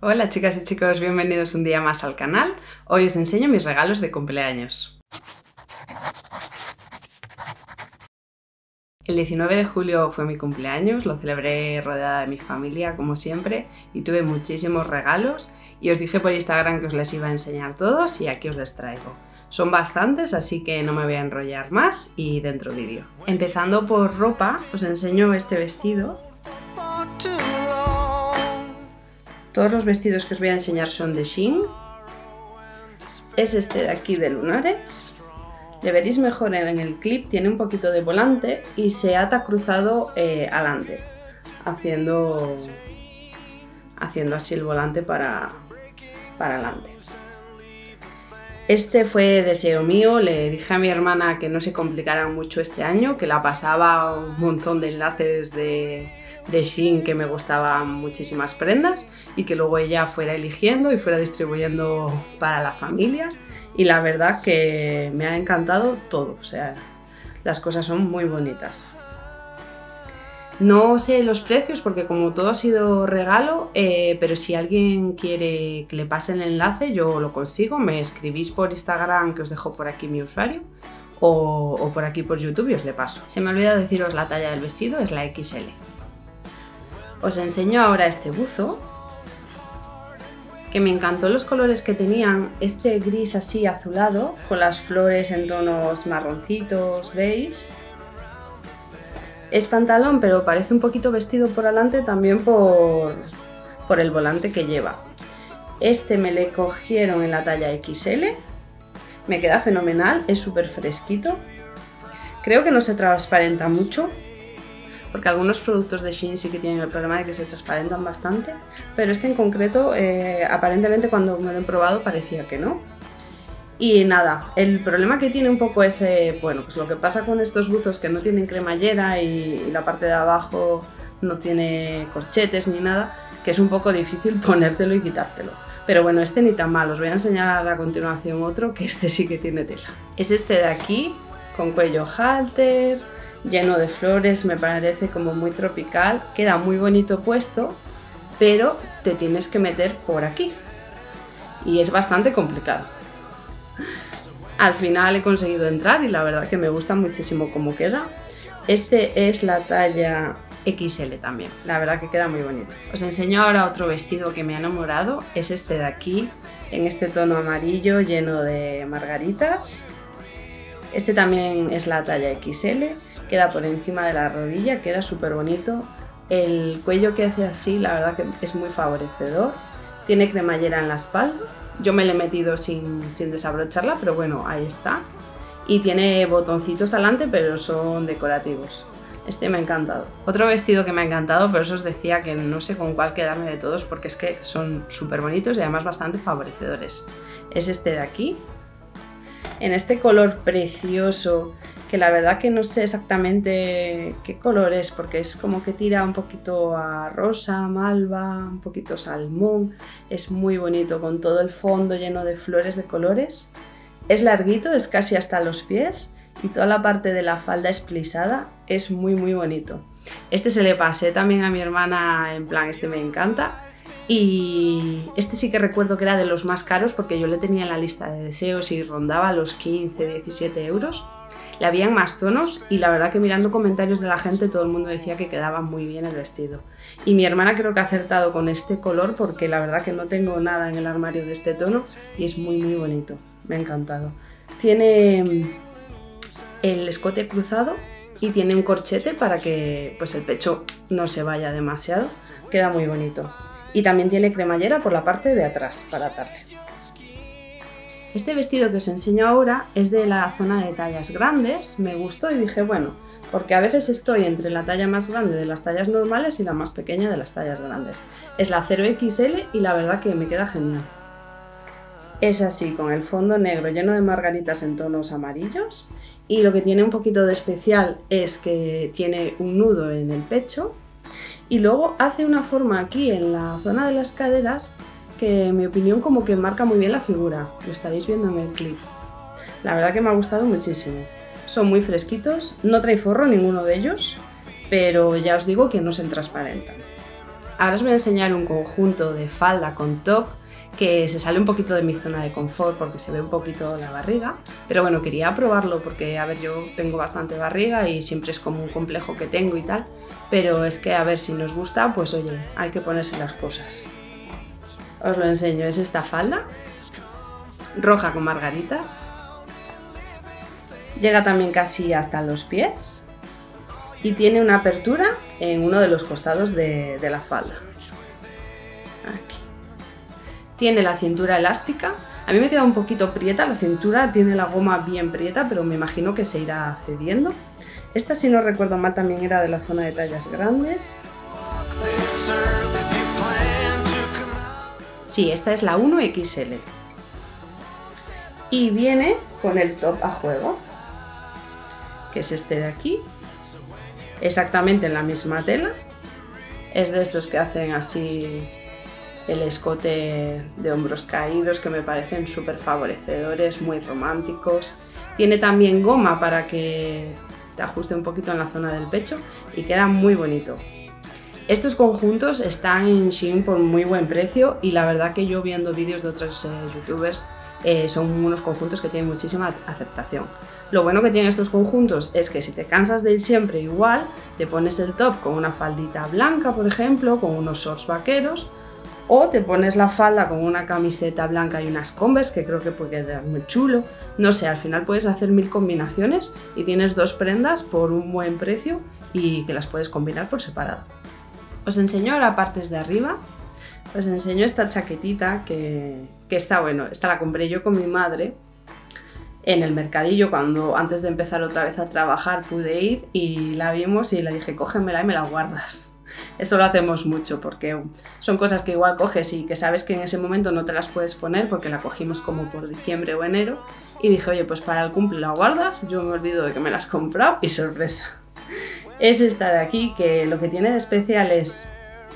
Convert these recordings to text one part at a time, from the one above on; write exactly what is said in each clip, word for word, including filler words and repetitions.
Hola chicas y chicos, bienvenidos un día más al canal. Hoy os enseño mis regalos de cumpleaños. El diecinueve de julio fue mi cumpleaños, lo celebré rodeada de mi familia como siempre y tuve muchísimos regalos y os dije por Instagram que os les iba a enseñar todos y aquí os les traigo. Son bastantes, así que no me voy a enrollar más y dentro vídeo. Empezando por ropa, os enseño este vestido. Todos los vestidos que os voy a enseñar son de Shein. Es este de aquí de lunares. Le veréis mejor en el clip, tiene un poquito de volante y se ata cruzado eh, adelante, haciendo, haciendo así el volante para, para adelante. Este fue deseo mío, le dije a mi hermana que no se complicara mucho este año, que la pasaba un montón de enlaces de, de Shein que me gustaban muchísimas prendas y que luego ella fuera eligiendo y fuera distribuyendo para la familia. Y la verdad que me ha encantado todo, o sea, las cosas son muy bonitas. No sé los precios porque como todo ha sido regalo, eh, pero si alguien quiere que le pase el enlace yo lo consigo, me escribís por Instagram que os dejo por aquí mi usuario o, o por aquí por YouTube y os le paso. Se me ha olvidado deciros la talla del vestido, es la equis ele. Os enseño ahora este buzo, que me encantó los colores que tenían, este gris así azulado, con las flores en tonos marroncitos, beige. Es pantalón, pero parece un poquito vestido por delante también por, por el volante que lleva. Este me le cogieron en la talla equis ele, me queda fenomenal, es súper fresquito. Creo que no se transparenta mucho, porque algunos productos de Shein sí que tienen el problema de que se transparentan bastante, pero este en concreto, eh, aparentemente cuando me lo he probado parecía que no. Y nada, el problema que tiene un poco es, eh, bueno, pues lo que pasa con estos buzos que no tienen cremallera y, y la parte de abajo no tiene corchetes ni nada, que es un poco difícil ponértelo y quitártelo. Pero bueno, este ni tan mal, os voy a enseñar a continuación otro, que este sí que tiene tela. Es este de aquí, con cuello halter, lleno de flores, me parece como muy tropical, queda muy bonito puesto, pero te tienes que meter por aquí y es bastante complicado. Al final he conseguido entrar y la verdad que me gusta muchísimo cómo queda. Este es la talla equis ele también, la verdad que queda muy bonito. Os enseño ahora otro vestido que me ha enamorado, es este de aquí, en este tono amarillo lleno de margaritas. Este también es la talla equis ele, queda por encima de la rodilla, queda súper bonito. El cuello que hace así, la verdad que es muy favorecedor. Tiene cremallera en la espalda. Yo me la he metido sin, sin desabrocharla, pero bueno, ahí está. Y tiene botoncitos adelante, pero son decorativos. Este me ha encantado. Otro vestido que me ha encantado, pero eso os decía que no sé con cuál quedarme de todos porque es que son súper bonitos y además bastante favorecedores. Es este de aquí, en este color precioso, que la verdad que no sé exactamente qué color es, porque es como que tira un poquito a rosa, malva, un poquito salmón. Es muy bonito, con todo el fondo lleno de flores de colores. Es larguito, es casi hasta los pies y toda la parte de la falda es plisada, es muy muy bonito. Este se le pasé también a mi hermana, en plan, este me encanta. Y este sí que recuerdo que era de los más caros porque yo le tenía en la lista de deseos y rondaba los quince, diecisiete euros. Le habían más tonos y la verdad que mirando comentarios de la gente todo el mundo decía que quedaba muy bien el vestido. Y mi hermana creo que ha acertado con este color porque la verdad que no tengo nada en el armario de este tono y es muy muy bonito, me ha encantado. Tiene el escote cruzado y tiene un corchete para que pues el pecho no se vaya demasiado, queda muy bonito. Y también tiene cremallera por la parte de atrás para atarle. Este vestido que os enseño ahora es de la zona de tallas grandes, me gustó y dije bueno, porque a veces estoy entre la talla más grande de las tallas normales y la más pequeña de las tallas grandes. Es la cero equis ele y la verdad que me queda genial. Es así, con el fondo negro lleno de margaritas en tonos amarillos y lo que tiene un poquito de especial es que tiene un nudo en el pecho. Y luego hace una forma aquí en la zona de las caderas que en mi opinión como que marca muy bien la figura, lo estaréis viendo en el clip. La verdad que me ha gustado muchísimo. Son muy fresquitos, no trae forro ninguno de ellos, pero ya os digo que no se transparentan. Ahora os voy a enseñar un conjunto de falda con top que se sale un poquito de mi zona de confort porque se ve un poquito la barriga, pero bueno, quería probarlo porque, a ver, yo tengo bastante barriga y siempre es como un complejo que tengo y tal, pero es que a ver si nos gusta, pues oye, hay que ponerse las cosas. Os lo enseño, es esta falda, roja con margaritas, llega también casi hasta los pies y tiene una apertura en uno de los costados de, de la falda. Aquí. Tiene la cintura elástica, a mí me queda un poquito prieta, la cintura tiene la goma bien prieta, pero me imagino que se irá cediendo. Esta, si no recuerdo mal, también era de la zona de tallas grandes. Sí, esta es la uno equis ele. Y viene con el top a juego, que es este de aquí, exactamente en la misma tela. Es de estos que hacen así el escote de hombros caídos, que me parecen súper favorecedores, muy románticos. Tiene también goma para que te ajuste un poquito en la zona del pecho y queda muy bonito. Estos conjuntos están en Shein por muy buen precio y la verdad que yo, viendo vídeos de otros eh, youtubers, eh, son unos conjuntos que tienen muchísima aceptación. Lo bueno que tienen estos conjuntos es que si te cansas de ir siempre igual, te pones el top con una faldita blanca, por ejemplo, con unos shorts vaqueros, o te pones la falda con una camiseta blanca y unas Converse, que creo que puede quedar muy chulo. No sé, al final puedes hacer mil combinaciones y tienes dos prendas por un buen precio y que las puedes combinar por separado. Os enseño ahora partes de arriba. Os enseño esta chaquetita que, que está, bueno, esta la compré yo con mi madre en el mercadillo cuando antes de empezar otra vez a trabajar pude ir y la vimos y le dije, cógemela y me la guardas. Eso lo hacemos mucho porque son cosas que igual coges y que sabes que en ese momento no te las puedes poner porque la cogimos como por diciembre o enero y dije, oye, pues para el cumple la guardas, yo me olvido de que me la has comprado y sorpresa. Es esta de aquí, que lo que tiene de especial es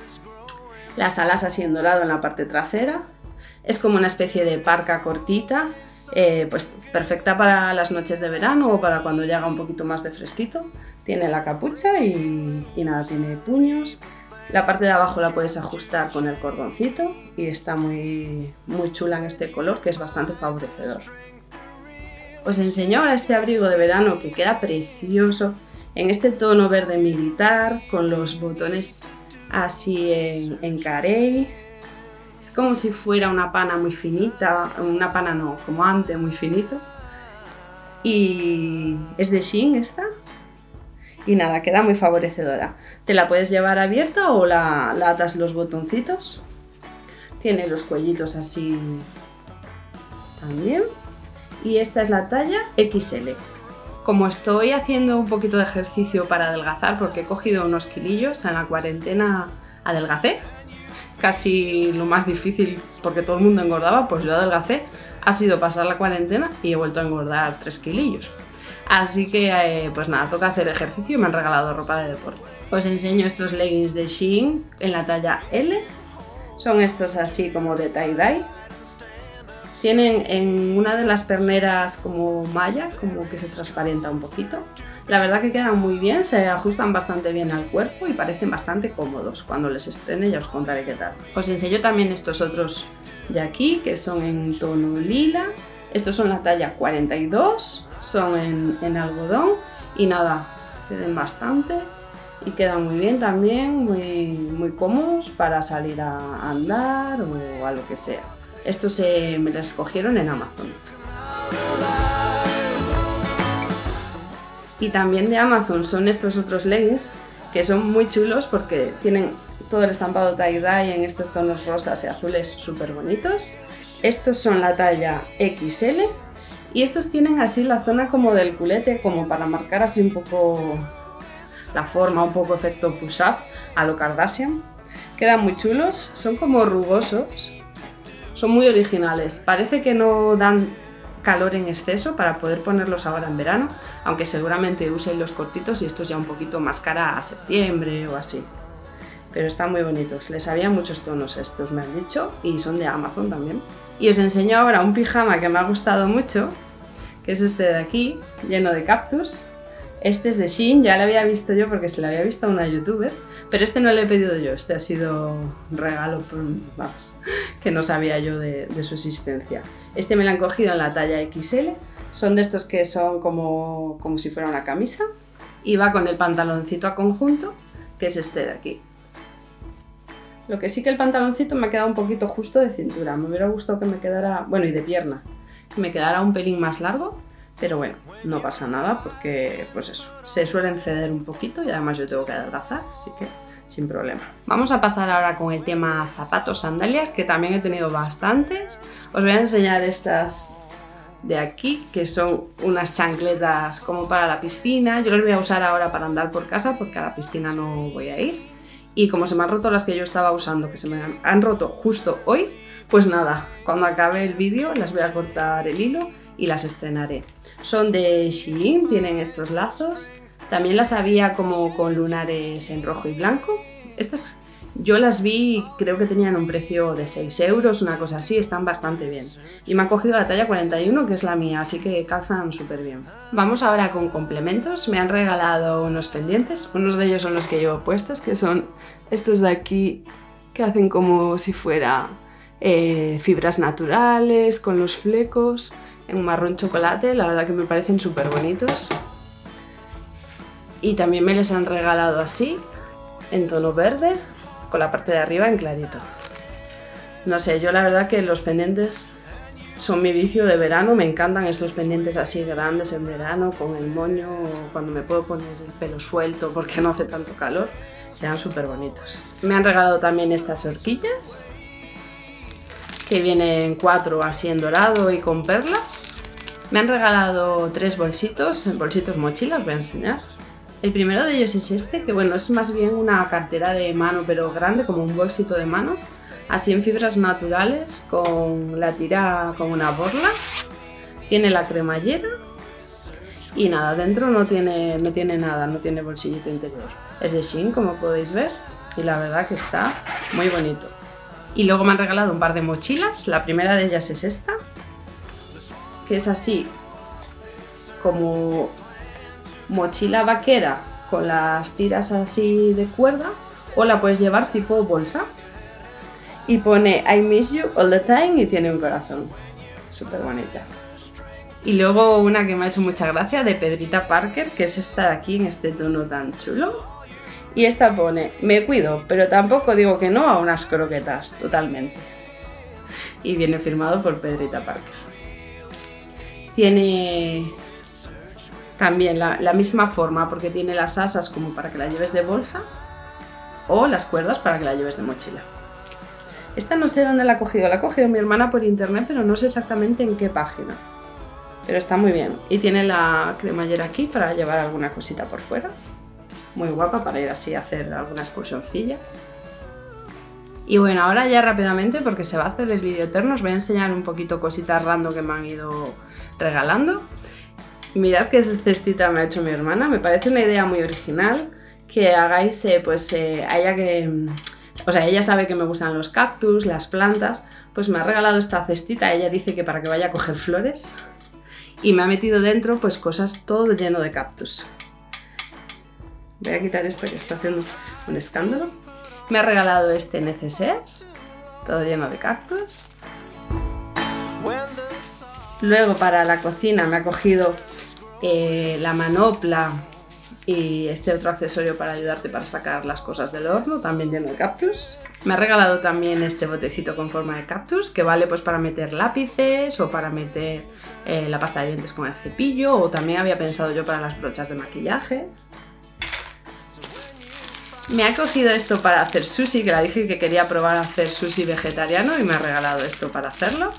las alas así en dorado en la parte trasera. Es como una especie de parca cortita, eh, pues perfecta para las noches de verano o para cuando llega un poquito más de fresquito. Tiene la capucha y, y nada, tiene puños. La parte de abajo la puedes ajustar con el cordoncito y está muy, muy chula en este color, que es bastante favorecedor. Os enseño ahora este abrigo de verano que queda precioso en este tono verde militar con los botones así en, en carey. Es como si fuera una pana muy finita, una pana no, como ante muy finito. Y es de Shein esta. Y nada, queda muy favorecedora. Te la puedes llevar abierta o la, la atas los botoncitos. Tiene los cuellitos así también. Y esta es la talla equis ele. Como estoy haciendo un poquito de ejercicio para adelgazar, porque he cogido unos kilillos, en la cuarentena adelgacé. Casi lo más difícil, porque todo el mundo engordaba, pues yo adelgacé. Ha sido pasar la cuarentena y he vuelto a engordar tres kilillos. Así que, eh, pues nada, toca hacer ejercicio y me han regalado ropa de deporte. Os enseño estos leggings de Shein en la talla ele. Son estos así como de tie-dye. Tienen en una de las perneras como malla, como que se transparenta un poquito. La verdad que quedan muy bien, se ajustan bastante bien al cuerpo y parecen bastante cómodos. Cuando les estrene ya os contaré qué tal. Os enseño también estos otros de aquí, que son en tono lila. Estos son la talla cuarenta y dos, son en, en algodón y nada, ceden bastante y quedan muy bien también, muy, muy cómodos para salir a andar o a lo que sea. Estos se, me los cogieron en Amazon. Y también de Amazon son estos otros leggings que son muy chulos porque tienen todo el estampado tie-dye en estos tonos rosas y azules súper bonitos. Estos son la talla equis ele y estos tienen así la zona como del culete, como para marcar así un poco la forma, un poco efecto push-up a lo Kardashian. Quedan muy chulos, son como rugosos, son muy originales. Parece que no dan calor en exceso para poder ponerlos ahora en verano, aunque seguramente usen los cortitos y estos ya un poquito más cara a septiembre o así. Pero están muy bonitos, les había muchos tonos estos, me han dicho, y son de Amazon también. Y os enseño ahora un pijama que me ha gustado mucho, que es este de aquí, lleno de cactus. Este es de Shein, ya lo había visto yo porque se lo había visto a una youtuber, pero este no lo he pedido yo, este ha sido un regalo, por, vamos, que no sabía yo de, de su existencia. Este me lo han cogido en la talla equis ele, son de estos que son como, como si fuera una camisa, y va con el pantaloncito a conjunto, que es este de aquí. Lo que sí que el pantaloncito me ha quedado un poquito justo de cintura, me hubiera gustado que me quedara, bueno, y de pierna, que me quedara un pelín más largo. Pero bueno, no pasa nada porque, pues eso, se suelen ceder un poquito y además yo tengo que adelgazar, así que sin problema. Vamos a pasar ahora con el tema zapatos, sandalias, que también he tenido bastantes. Os voy a enseñar estas de aquí, que son unas chancletas como para la piscina. Yo las voy a usar ahora para andar por casa porque a la piscina no voy a ir. Y como se me han roto las que yo estaba usando, que se me han, han roto justo hoy, pues nada, cuando acabe el vídeo las voy a cortar el hilo y las estrenaré. Son de Shein, tienen estos lazos. También las había como con lunares en rojo y blanco. Estas yo las vi, creo que tenían un precio de seis euros, una cosa así, están bastante bien. Y me han cogido la talla cuarenta y uno, que es la mía, así que calzan súper bien. Vamos ahora con complementos. Me han regalado unos pendientes, unos de ellos son los que llevo puestos, que son estos de aquí, que hacen como si fuera eh, fibras naturales, con los flecos, en marrón chocolate, la verdad que me parecen súper bonitos. Y también me les han regalado así, en tono verde, con la parte de arriba en clarito. No sé, yo la verdad que los pendientes son mi vicio de verano, me encantan estos pendientes así grandes en verano, con el moño, cuando me puedo poner el pelo suelto porque no hace tanto calor, quedan súper bonitos. Me han regalado también estas horquillas, que vienen cuatro así en dorado y con perlas. Me han regalado tres bolsitos, bolsitos mochila, os voy a enseñar. El primero de ellos es este, que bueno, es más bien una cartera de mano, pero grande, como un bolsito de mano, así en fibras naturales, con la tira con una borla. Tiene la cremallera y nada, dentro no tiene, no tiene nada, no tiene bolsillito interior. Es de Shein, como podéis ver, y la verdad que está muy bonito. Y luego me han regalado un par de mochilas, la primera de ellas es esta, que es así como mochila vaquera con las tiras así de cuerda, o la puedes llevar tipo bolsa y pone I miss you all the time y tiene un corazón, súper bonita. Y luego una que me ha hecho mucha gracia, de Pedrita Parker, que es esta de aquí en este tono tan chulo, y esta pone me cuido pero tampoco digo que no a unas croquetas, totalmente, y viene firmado por Pedrita Parker. Tiene también la, la misma forma, porque tiene las asas como para que la lleves de bolsa, o las cuerdas para que la lleves de mochila. Esta no sé dónde la ha cogido, la ha cogido mi hermana por internet, pero no sé exactamente en qué página. Pero está muy bien. Y tiene la cremallera aquí para llevar alguna cosita por fuera. Muy guapa para ir así a hacer alguna excursioncilla. Y bueno, ahora ya rápidamente, porque se va a hacer el vídeo eterno, os voy a enseñar un poquito cositas random que me han ido regalando. Y mirad qué cestita me ha hecho mi hermana, me parece una idea muy original que hagáis, eh, pues eh, a ella que... O sea, ella sabe que me gustan los cactus, las plantas, pues me ha regalado esta cestita, ella dice que para que vaya a coger flores, y me ha metido dentro pues cosas todo lleno de cactus. Voy a quitar esto que está haciendo un escándalo. Me ha regalado este neceser, todo lleno de cactus. Luego para la cocina me ha cogido eh, la manopla y este otro accesorio para ayudarte para sacar las cosas del horno, también lleno de cactus. Me ha regalado también este botecito con forma de cactus, que vale pues para meter lápices o para meter eh, la pasta de dientes con el cepillo, o también había pensado yo para las brochas de maquillaje. Me ha cogido esto para hacer sushi, que le dije que quería probar a hacer sushi vegetariano y me ha regalado esto para hacerlo.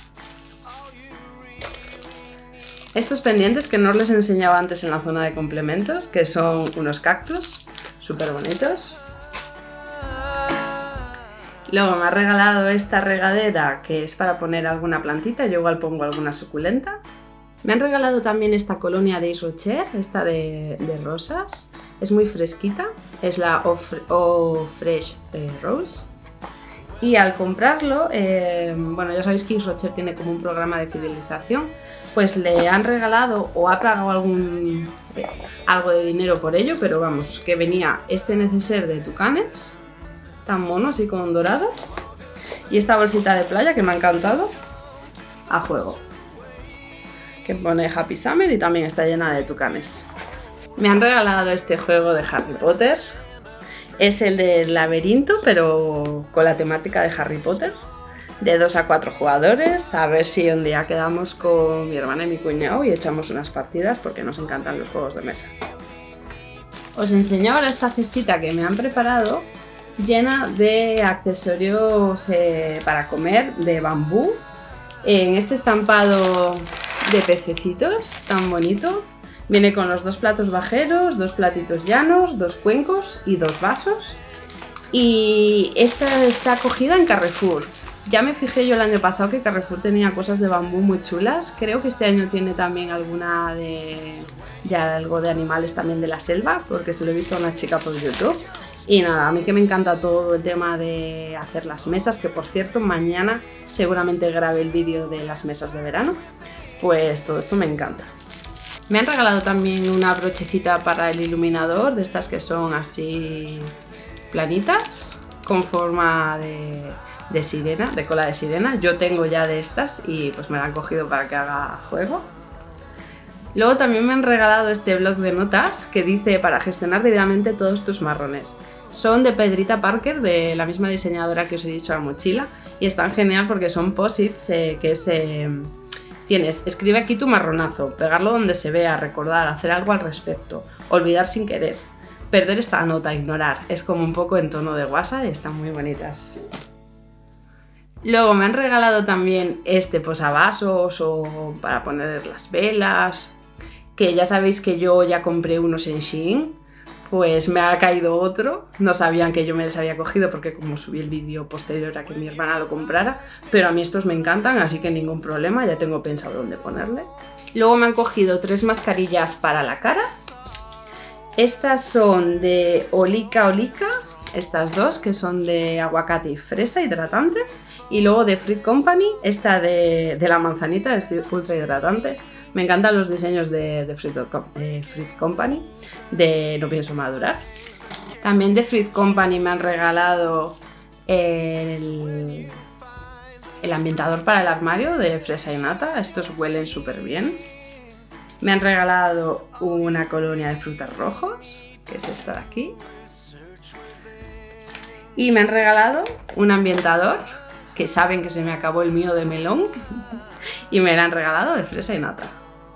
Estos pendientes que no os les enseñaba antes en la zona de complementos, que son unos cactus súper bonitos. Luego me ha regalado esta regadera que es para poner alguna plantita, yo igual pongo alguna suculenta. Me han regalado también esta colonia de Yves Rocher, esta de, de rosas, es muy fresquita, es la Eau Fresh eh, Rose. Y al comprarlo, eh, bueno, ya sabéis que Isrocher tiene como un programa de fidelización, pues le han regalado o ha pagado algún, eh, algo de dinero por ello, pero vamos, que venía este neceser de tucanes, tan mono, así con dorado, y esta bolsita de playa que me ha encantado, a juego, que pone Happy Summer y también está llena de tucanes. Me han regalado este juego de Harry Potter. Es el del laberinto, pero con la temática de Harry Potter, de dos a cuatro jugadores. A ver si un día quedamos con mi hermana y mi cuñado y echamos unas partidas, porque nos encantan los juegos de mesa. Os enseño ahora esta cestita que me han preparado, llena de accesorios eh, para comer de bambú, en este estampado de pececitos tan bonito. Viene con los dos platos bajeros, dos platitos llanos, dos cuencos y dos vasos. Y esta está cogida en Carrefour. Ya me fijé yo el año pasado que Carrefour tenía cosas de bambú muy chulas. Creo que este año tiene también alguna de, de algo de animales también de la selva, porque se lo he visto a una chica por YouTube. Y nada, a mí que me encanta todo el tema de hacer las mesas, que por cierto mañana seguramente grabe el vídeo de las mesas de verano. Pues todo esto me encanta. Me han regalado también una brochecita para el iluminador, de estas que son así planitas, con forma de, de sirena, de cola de sirena. Yo tengo ya de estas y pues me la han cogido para que haga juego. Luego también me han regalado este bloc de notas que dice: para gestionar debidamente todos tus marrones. Son de Pedrita Parker, de la misma diseñadora que os he dicho la mochila, y están genial porque son posits, eh, que es... Eh, Tienes, escribe aquí tu marronazo, pegarlo donde se vea, recordar, hacer algo al respecto, olvidar sin querer, perder esta nota, ignorar. Es como un poco en tono de WhatsApp y están muy bonitas. Luego me han regalado también este posavasos o para poner las velas, que ya sabéis que yo ya compré unos en Shein. Pues me ha caído otro, no sabían que yo me les había cogido porque como subí el vídeo posterior a que mi hermana lo comprara, pero a mí estos me encantan, así que ningún problema, ya tengo pensado dónde ponerle. Luego me han cogido tres mascarillas para la cara. Estas son de Olica Olica, estas dos que son de aguacate y fresa, hidratantes, y luego de Fruit Company, esta de, de la manzanita, es ultra hidratante. Me encantan los diseños de, de Fruit, eh, Fruit Company, de No pienso madurar. También de Fruit Company me han regalado el, el ambientador para el armario de fresa y nata. Estos huelen súper bien. Me han regalado una colonia de frutos rojos, que es esta de aquí. Y me han regalado un ambientador, que saben que se me acabó el mío de melón, y me lo han regalado de fresa y nata.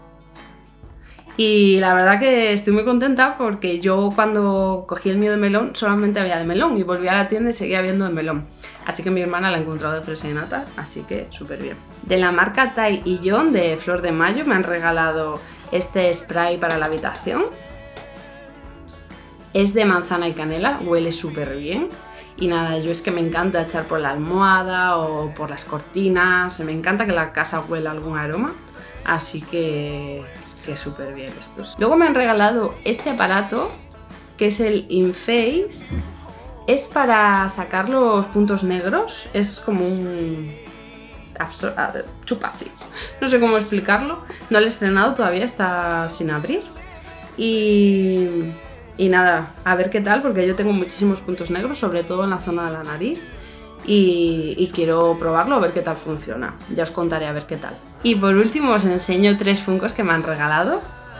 Y la verdad que estoy muy contenta porque yo cuando cogí el mío de melón solamente había de melón y volví a la tienda y seguía habiendo de melón. Así que mi hermana la ha encontrado de fresa y nata, así que súper bien. De la marca Tai y John de Flor de Mayo me han regalado este spray para la habitación. Es de manzana y canela, huele súper bien. Y nada, yo es que me encanta echar por la almohada o por las cortinas, me encanta que la casa huela algún aroma, así que... que súper bien estos. Luego me han regalado este aparato, que es el InFace. Es para sacar los puntos negros, es como un... chupa así. No sé cómo explicarlo, no lo he estrenado todavía, está sin abrir. Y... y nada, a ver qué tal, porque yo tengo muchísimos puntos negros, sobre todo en la zona de la nariz. Y, y quiero probarlo a ver qué tal funciona. Ya os contaré a ver qué tal. Y por último os enseño tres Funkos que me han regalado.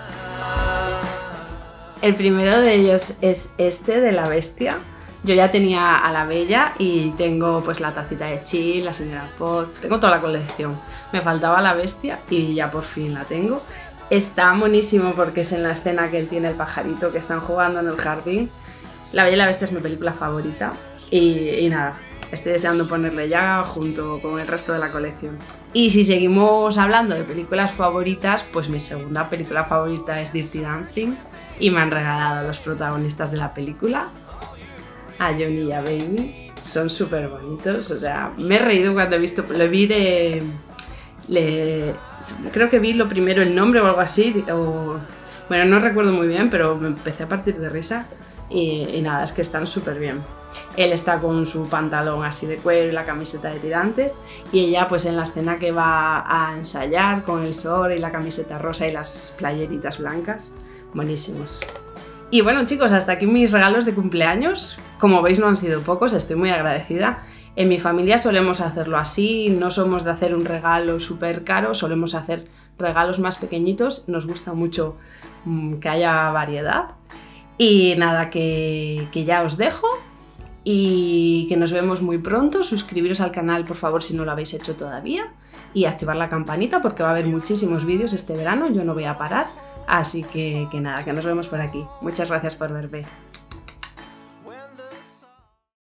El primero de ellos es este de la bestia. Yo ya tenía a la Bella y tengo pues la tacita de Chill, la señora Potts, tengo toda la colección. Me faltaba la bestia y ya por fin la tengo. Está buenísimo porque es en la escena que él tiene el pajarito que están jugando en el jardín. La Bella y la Bestia es mi película favorita y, y nada. Estoy deseando ponerle ya junto con el resto de la colección. Y si seguimos hablando de películas favoritas, pues mi segunda película favorita es Dirty Dancing y me han regalado a los protagonistas de la película, a Johnny y a Baby. Son súper bonitos, o sea, me he reído cuando he visto, lo vi de... Le, creo que vi lo primero el nombre o algo así, o, bueno, no recuerdo muy bien, pero me empecé a partir de risa y, y nada, es que están súper bien. Él está con su pantalón así de cuero y la camiseta de tirantes, y ella pues en la escena que va a ensayar con el sol y la camiseta rosa y las playeritas blancas. Buenísimos. Y bueno chicos, hasta aquí mis regalos de cumpleaños. Como veis no han sido pocos, estoy muy agradecida. En mi familia solemos hacerlo así, no somos de hacer un regalo súper caro, solemos hacer regalos más pequeñitos, nos gusta mucho mmm, que haya variedad. Y nada, que, que ya os dejo y que nos vemos muy pronto. Suscribiros al canal por favor si no lo habéis hecho todavía y activar la campanita porque va a haber muchísimos vídeos este verano, yo no voy a parar. Así que, que nada, que nos vemos por aquí. Muchas gracias por verme.